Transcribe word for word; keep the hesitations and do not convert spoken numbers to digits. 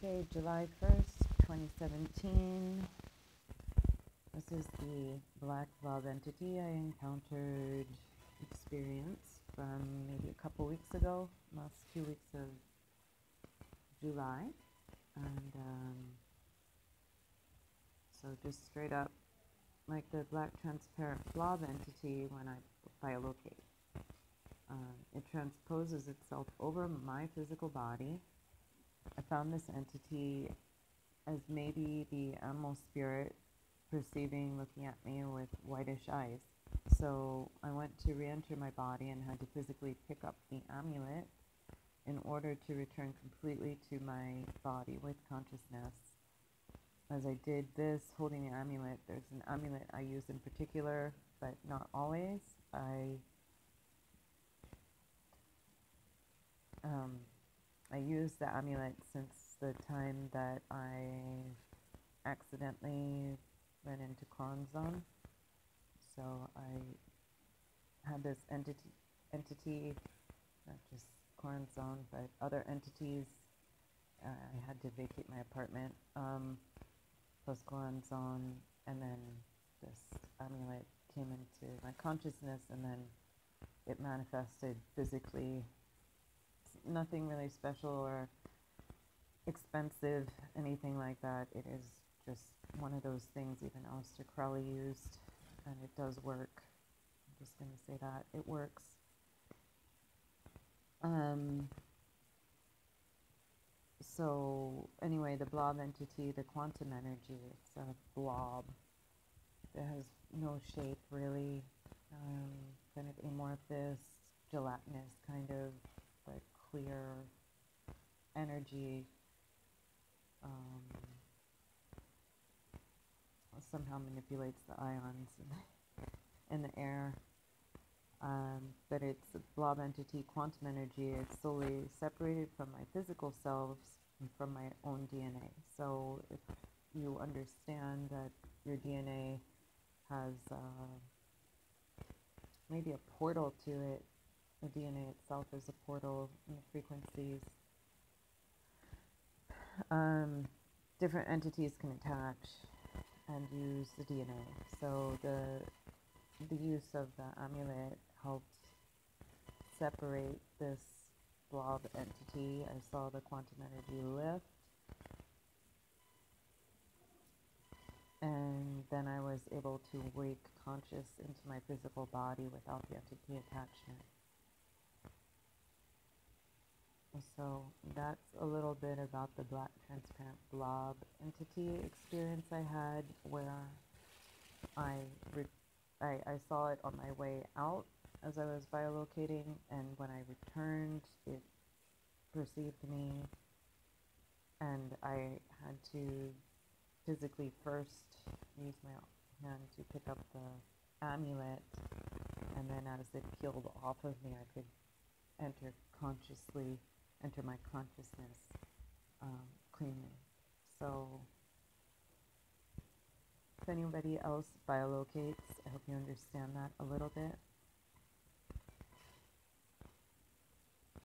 Okay, July first, twenty seventeen. This is the black blob entity I encountered, experienced from maybe a couple weeks ago, last two weeks of July. And um, so just straight up, like the black transparent blob entity when I biolocate. Um, it transposes itself over my physical body. I found this entity as maybe the animal spirit perceiving, looking at me with whitish eyes. So I went to re-enter my body and had to physically pick up the amulet in order to return completely to my body with consciousness. As I did this, holding the amulet, there's an amulet I use in particular, but not always. I um, I used the amulet since the time that I accidentally went into Cron Zone. So I had this entity, entity, not just Cron Zone, but other entities. Uh, I had to vacate my apartment, um, plus Cron Zone, and then this amulet came into my consciousness, and then it manifested physically. Nothing really special or expensive, anything like that. It is just one of those things even Aleister Crowley used, and it does work. I'm just going to say that. It works. Um, so, anyway, the blob entity, the quantum energy, it's a blob that has no shape, really. Um, kind of amorphous, gelatinous, kind of like clear energy. Um, somehow manipulates the ions in the, in the air. Um, but it's a blob entity, quantum energy. It's solely separated from my physical selves and from my own D N A. So if you understand that your D N A has uh, maybe a portal to it, the D N A itself is a portal in the frequencies. Um, different entities can attach and use the D N A. So the the use of the amulet helped separate this blob entity. I saw the quantum energy lift, and then I was able to wake conscious into my physical body without the entity attachment. So that's a little bit about the black transparent blob entity experience I had, where I, re I, I saw it on my way out as I was biolocating, and when I returned, it perceived me, and I had to physically first use my hand to pick up the amulet, and then as it peeled off of me, I could enter consciously, enter my consciousness um, cleanly. So if anybody else biolocates, I hope you understand that a little bit.